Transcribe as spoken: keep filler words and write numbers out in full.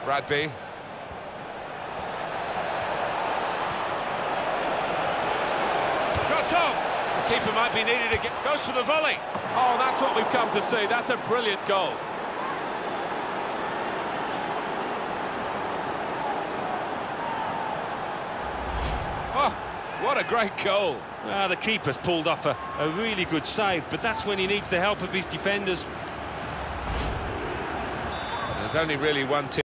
Bradby. Shot on! The keeper might be needed again. Goes for the volley. Oh, that's what we've come to see. That's a brilliant goal. Oh, what a great goal. Well, the keeper's pulled off a, a really good save, but that's when he needs the help of his defenders. There's only really one team.